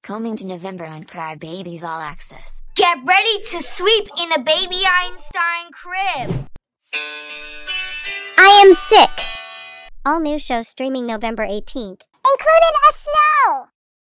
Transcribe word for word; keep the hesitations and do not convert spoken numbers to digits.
Coming to November on Cry Babies All Access. Get ready to sweep in a Baby Einstein crib. I Am Sick. All new shows streaming November eighteenth. Including a snow